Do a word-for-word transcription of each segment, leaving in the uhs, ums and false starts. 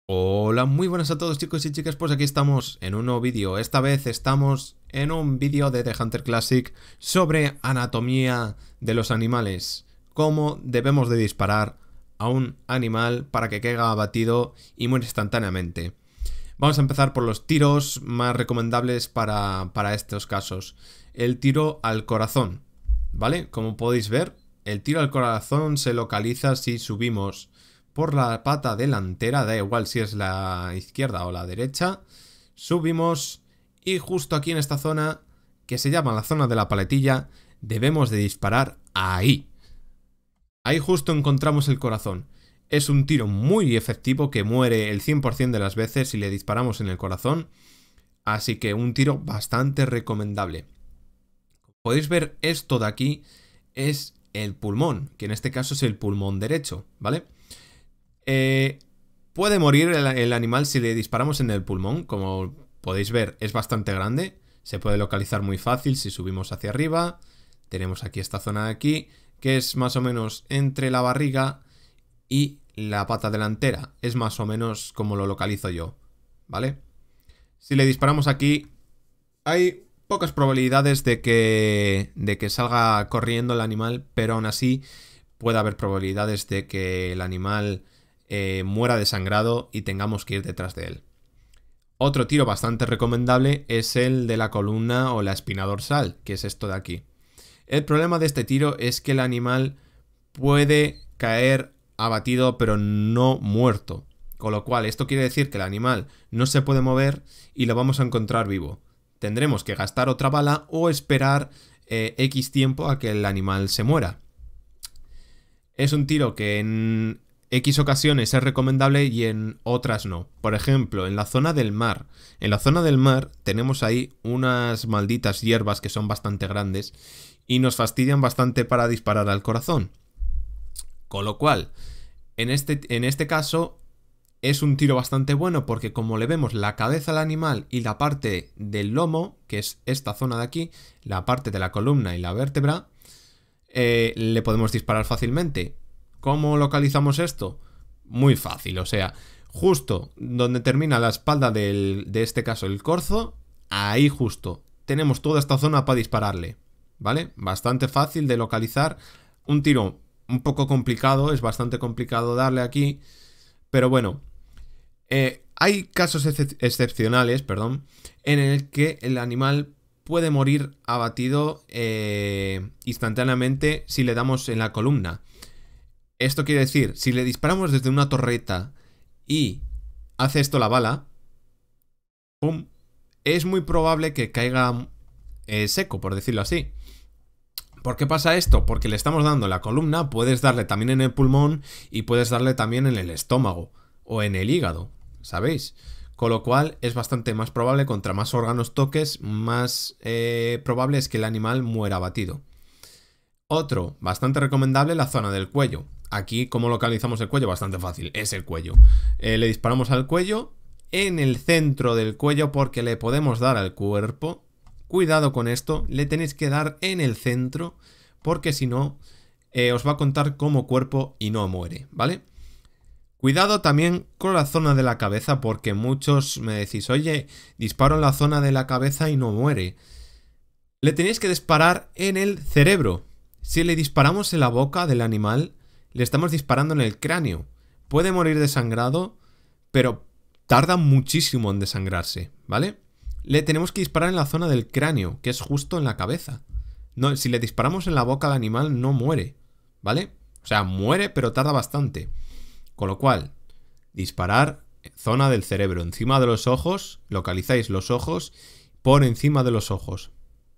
Hola, muy buenas a todos chicos y chicas, pues aquí estamos en un nuevo vídeo. Esta vez estamos en un vídeo de The Hunter Classic sobre anatomía de los animales. Cómo debemos de disparar a un animal para que caiga abatido y muera instantáneamente. Vamos a empezar por los tiros más recomendables para, para estos casos. El tiro al corazón, ¿vale? Como podéis ver, el tiro al corazón se localiza si subimos por la pata delantera, da igual si es la izquierda o la derecha, subimos y justo aquí en esta zona, que se llama la zona de la paletilla, debemos de disparar ahí. Ahí justo encontramos el corazón. Es un tiro muy efectivo que muere el cien por cien de las veces si le disparamos en el corazón, así que un tiro bastante recomendable. Como podéis ver, esto de aquí es el pulmón, que en este caso es el pulmón derecho, ¿vale? Eh, puede morir el, el animal si le disparamos en el pulmón. Como podéis ver, es bastante grande. Se puede localizar muy fácil si subimos hacia arriba. Tenemos aquí esta zona de aquí, que es más o menos entre la barriga y la pata delantera. Es más o menos como lo localizo yo, ¿vale? Si le disparamos aquí, hay pocas probabilidades de que, de que salga corriendo el animal, pero aún así puede haber probabilidades de que el animal Eh, muera desangrado y tengamos que ir detrás de él. Otro tiro bastante recomendable es el de la columna o la espina dorsal, que es esto de aquí. El problema de este tiro es que el animal puede caer abatido pero no muerto, con lo cual esto quiere decir que el animal no se puede mover y lo vamos a encontrar vivo. Tendremos que gastar otra bala o esperar eh, X tiempo a que el animal se muera. Es un tiro que en X ocasiones es recomendable y en otras no. Por ejemplo, en la zona del mar. En la zona del mar tenemos ahí unas malditas hierbas que son bastante grandes y nos fastidian bastante para disparar al corazón. Con lo cual, en este, en este caso es un tiro bastante bueno porque como le vemos la cabeza al animal y la parte del lomo, que es esta zona de aquí, la parte de la columna y la vértebra, eh, le podemos disparar fácilmente. ¿Cómo localizamos esto? Muy fácil, o sea, justo donde termina la espalda del, de este caso el corzo, ahí justo, tenemos toda esta zona para dispararle, ¿vale? Bastante fácil de localizar, un tiro un poco complicado, es bastante complicado darle aquí, pero bueno, eh, hay casos ex excepcionales, perdón, en el que el animal puede morir abatido eh, instantáneamente si le damos en la columna. Esto quiere decir, si le disparamos desde una torreta y hace esto la bala, ¡pum!, es muy probable que caiga eh, seco, por decirlo así. ¿Por qué pasa esto? Porque le estamos dando en la columna, puedes darle también en el pulmón y puedes darle también en el estómago o en el hígado, ¿sabéis? Con lo cual es bastante más probable, contra más órganos toques, más eh, probable es que el animal muera abatido. Otro, bastante recomendable, la zona del cuello. Aquí, ¿cómo localizamos el cuello? Bastante fácil, es el cuello. Eh, le disparamos al cuello, en el centro del cuello, porque le podemos dar al cuerpo. Cuidado con esto, le tenéis que dar en el centro, porque si no, eh, os va a contar como cuerpo y no muere, ¿vale? Cuidado también con la zona de la cabeza, porque muchos me decís, oye, disparo en la zona de la cabeza y no muere. Le tenéis que disparar en el cerebro. Si le disparamos en la boca del animal, le estamos disparando en el cráneo. Puede morir desangrado, pero tarda muchísimo en desangrarse, ¿vale? Le tenemos que disparar en la zona del cráneo, que es justo en la cabeza. No, si le disparamos en la boca al animal, no muere, ¿vale? O sea, muere, pero tarda bastante. Con lo cual, disparar zona del cerebro, encima de los ojos, localizáis los ojos, por encima de los ojos.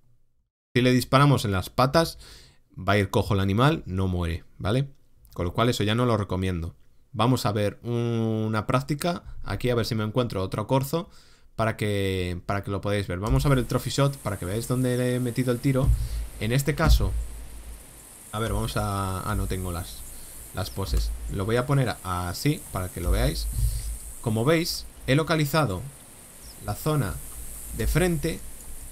Si le disparamos en las patas, va a ir cojo el animal, no muere, ¿vale? Con lo cual eso ya no lo recomiendo. Vamos a ver una práctica aquí, a ver si me encuentro otro corzo para que, para que lo podáis ver. Vamos a ver el trophy shot para que veáis dónde le he metido el tiro. En este caso, a ver, vamos a... Ah, no tengo las, las poses. Lo voy a poner así para que lo veáis. Como veis, he localizado la zona de frente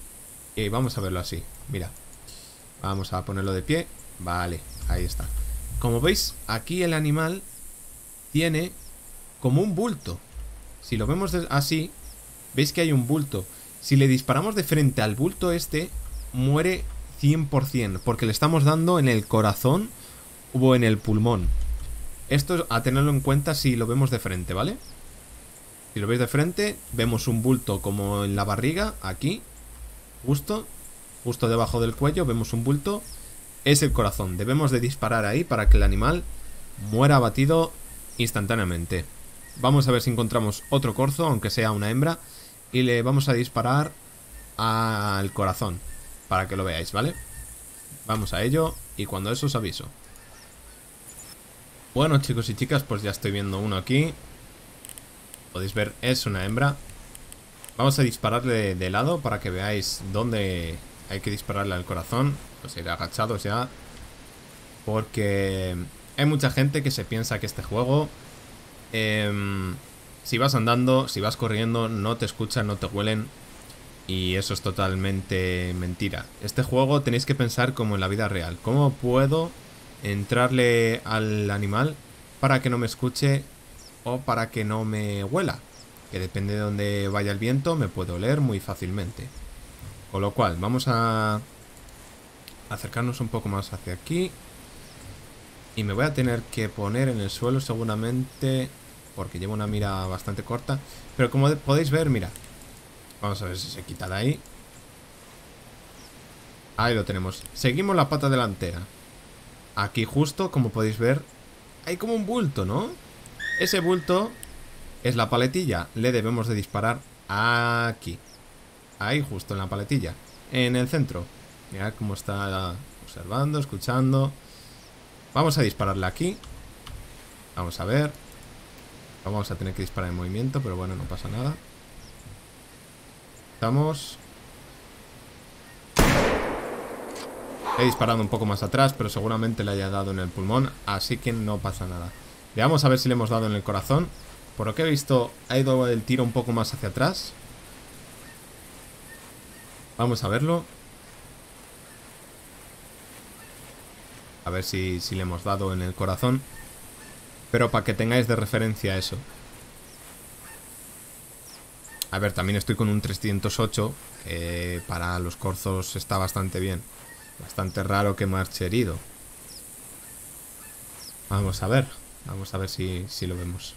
y vamos a verlo así, mira. Vamos a ponerlo de pie. Vale, ahí está. Como veis, aquí el animal tiene como un bulto. Si lo vemos así, veis que hay un bulto. Si le disparamos de frente al bulto este, muere cien por cien, porque le estamos dando en el corazón o en el pulmón. Esto es a tenerlo en cuenta si lo vemos de frente, ¿vale? Si lo veis de frente, vemos un bulto como en la barriga, aquí, justo, justo debajo del cuello, vemos un bulto. Es el corazón. Debemos de disparar ahí para que el animal muera abatido instantáneamente. Vamos a ver si encontramos otro corzo, aunque sea una hembra, y le vamos a disparar al corazón, para que lo veáis, ¿vale? Vamos a ello, y cuando eso os aviso. Bueno, chicos y chicas, pues ya estoy viendo uno aquí. Podéis ver, es una hembra. Vamos a dispararle de lado para que veáis dónde hay que dispararle al corazón. Pues ir agachados ya, porque hay mucha gente que se piensa que este juego, eh, si vas andando, si vas corriendo, no te escuchan, no te huelen. Y eso es totalmente mentira. Este juego tenéis que pensar como en la vida real. ¿Cómo puedo entrarle al animal para que no me escuche o para que no me huela? Que depende de dónde vaya el viento, me puede oler muy fácilmente. Con lo cual, vamos a acercarnos un poco más hacia aquí. Y me voy a tener que poner en el suelo seguramente, porque llevo una mira bastante corta. Pero como podéis ver, mira, vamos a ver si se quita de ahí. Ahí lo tenemos. Seguimos la pata delantera. Aquí justo, como podéis ver, hay como un bulto, ¿no? Ese bulto es la paletilla. Le debemos de disparar aquí. Ahí justo en la paletilla, en el centro. Mirad cómo está observando, escuchando. Vamos a dispararle aquí. Vamos a ver. Vamos a tener que disparar en movimiento, pero bueno, no pasa nada. Estamos. He disparado un poco más atrás, pero seguramente le haya dado en el pulmón, así que no pasa nada. Veamos a ver si le hemos dado en el corazón. Por lo que he visto, ha ido el tiro un poco más hacia atrás. Vamos a verlo. A ver si, si le hemos dado en el corazón. Pero para que tengáis de referencia eso. A ver, también estoy con un trescientos ocho. Que para los corzos está bastante bien. Bastante raro que marche herido. Vamos a ver. Vamos a ver si, si lo vemos.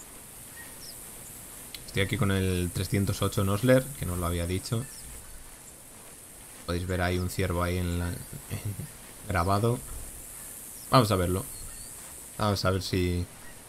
Estoy aquí con el trescientos ocho Nosler, que no lo había dicho. Podéis ver ahí un ciervo ahí en la, en, grabado. Vamos a verlo. Vamos a ver si...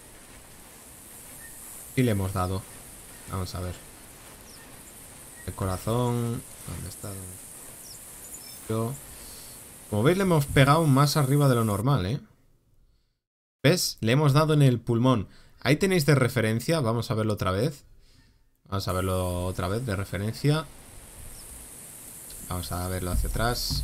Si le hemos dado. Vamos a ver. El corazón... ¿Dónde está? Yo... Como veis le hemos pegado más arriba de lo normal, ¿eh? ¿Ves? Le hemos dado en el pulmón. Ahí tenéis de referencia. Vamos a verlo otra vez. Vamos a verlo otra vez de referencia. Vamos a verlo hacia atrás.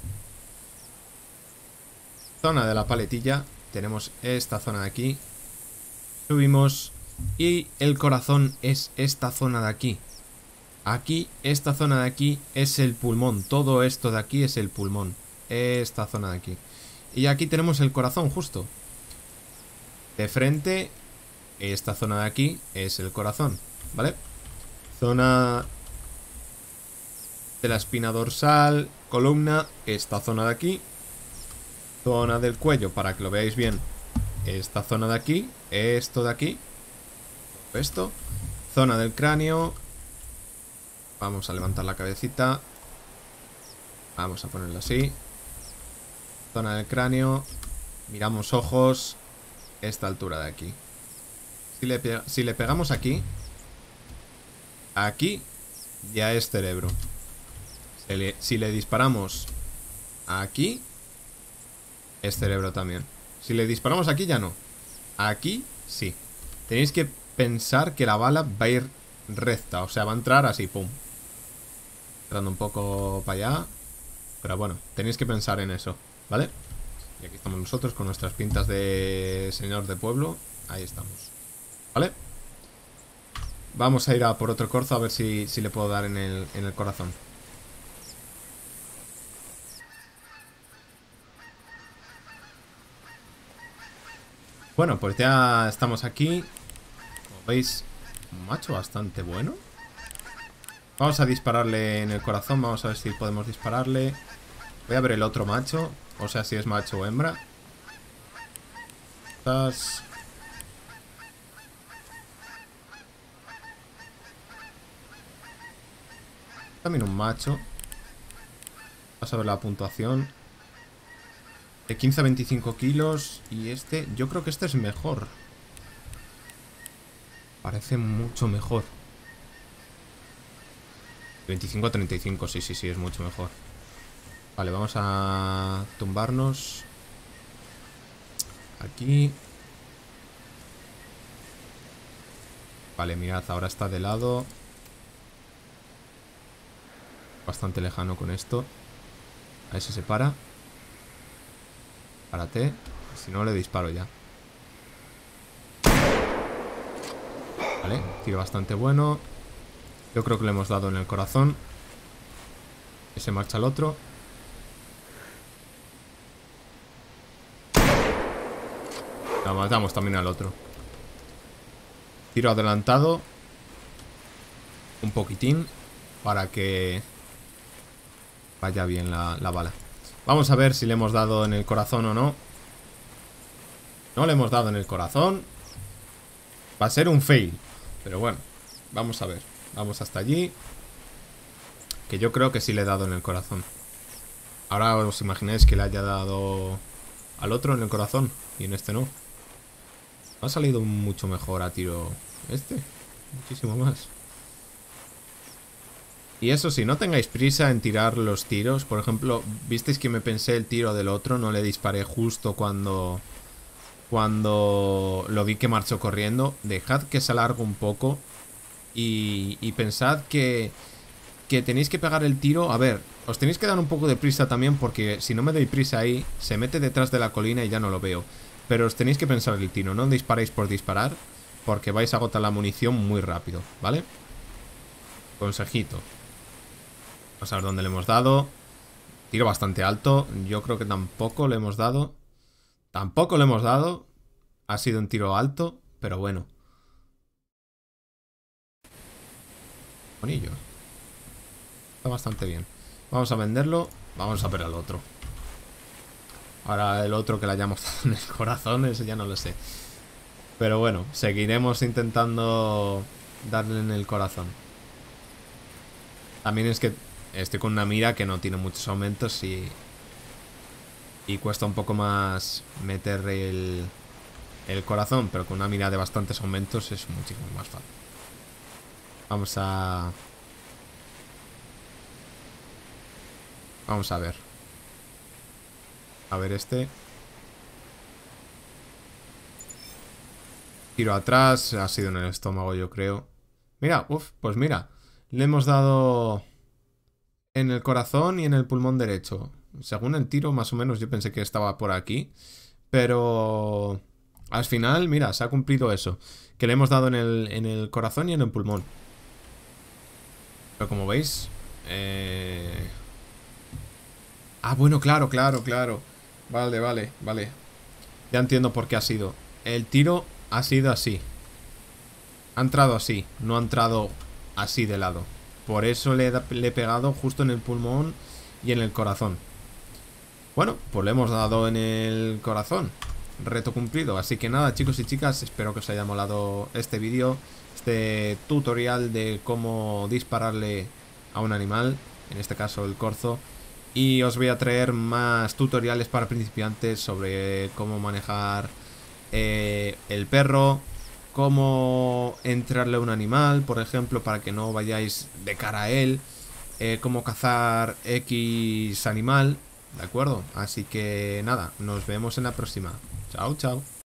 Zona de la paletilla. Tenemos esta zona de aquí. Subimos. Y el corazón es esta zona de aquí. Aquí, esta zona de aquí es el pulmón. Todo esto de aquí es el pulmón. Esta zona de aquí. Y aquí tenemos el corazón justo. De frente, esta zona de aquí es el corazón, ¿vale? Zona de la espina dorsal, columna, esta zona de aquí. Zona del cuello, para que lo veáis bien. Esta zona de aquí, esto de aquí. Esto. Zona del cráneo. Vamos a levantar la cabecita. Vamos a ponerlo así. Zona del cráneo. Miramos ojos. Esta altura de aquí. Si le, si le pegamos aquí, aquí ya es cerebro. Si le, si le disparamos aquí, es cerebro también. Si le disparamos aquí ya no. Aquí sí. Tenéis que pensar que la bala va a ir recta. O sea, va a entrar así, pum. Entrando un poco para allá. Pero bueno, tenéis que pensar en eso, ¿vale? Y aquí estamos nosotros con nuestras pintas de señor de pueblo. Ahí estamos, ¿vale? Vamos a ir a por otro corzo a ver si, si le puedo dar en el, en el corazón. Bueno, pues ya estamos aquí. Como veis, un macho bastante bueno. Vamos a dispararle en el corazón. Vamos a ver si podemos dispararle. Voy a ver el otro macho. O sea, si es macho o hembra. Estás... También un macho. Vamos a ver la puntuación. De quince a veinticinco kilos. Y este, yo creo que este es mejor. Parece mucho mejor. veinticinco a treinta y cinco, sí, sí, sí, es mucho mejor. Vale, vamos a tumbarnos. Aquí. Vale, mirad, ahora está de lado. Bastante lejano con esto. A ver si se para. Párate. Si no, le disparo ya. Vale, tiro bastante bueno. Yo creo que le hemos dado en el corazón. Ese marcha al otro. La matamos también al otro. Tiro adelantado. Un poquitín. Para que vaya bien la, la bala. Vamos a ver si le hemos dado en el corazón o no. No le hemos dado en el corazón. Va a ser un fail. Pero bueno, vamos a ver. Vamos hasta allí. Que yo creo que sí le he dado en el corazón. Ahora os imagináis que le haya dado al otro en el corazón y en este no. Ha salido mucho mejor a tiro este. Muchísimo más. Y eso sí, no tengáis prisa en tirar los tiros. Por ejemplo, visteis que me pensé el tiro del otro. No le disparé justo cuando... Cuando lo vi que marchó corriendo. Dejad que se alargue un poco. Y, y pensad que... Que tenéis que pegar el tiro. A ver, os tenéis que dar un poco de prisa también. Porque si no me doy prisa ahí, se mete detrás de la colina y ya no lo veo. Pero os tenéis que pensar el tiro. No disparéis por disparar, porque vais a agotar la munición muy rápido, ¿vale? Consejito. Vamos a ver dónde le hemos dado. Tiro bastante alto. Yo creo que tampoco le hemos dado. Tampoco le hemos dado. Ha sido un tiro alto, pero bueno. Bonillo. Está bastante bien. Vamos a venderlo. Vamos a ver al otro. Ahora el otro que le hayamos dado en el corazón, ese ya no lo sé. Pero bueno, seguiremos intentando darle en el corazón. También es que estoy con una mira que no tiene muchos aumentos y... Y cuesta un poco más meter el, el corazón, pero con una mira de bastantes aumentos es muchísimo más fácil. Vamos a... Vamos a ver. A ver este. Tiro atrás, ha sido en el estómago yo creo. Mira, uff, pues mira. Le hemos dado en el corazón y en el pulmón derecho. Según el tiro, más o menos yo pensé que estaba por aquí. Pero al final, mira, se ha cumplido eso. Que le hemos dado en el, en el corazón y en el pulmón. Pero como veis... Eh... Ah, bueno, claro, claro, claro. Vale, vale, vale. Ya entiendo por qué ha sido. El tiro ha sido así. Ha entrado así. No ha entrado así de lado. Por eso le he, le he pegado justo en el pulmón y en el corazón. Bueno, pues le hemos dado en el corazón. Reto cumplido. Así que nada, chicos y chicas, espero que os haya molado este vídeo. Este tutorial de cómo dispararle a un animal. En este caso el corzo. Y os voy a traer más tutoriales para principiantes sobre cómo manejar eh, el perro, cómo entrarle a un animal, por ejemplo, para que no vayáis de cara a él, eh, cómo cazar X animal, ¿de acuerdo? Así que nada, nos vemos en la próxima. Chao, chao.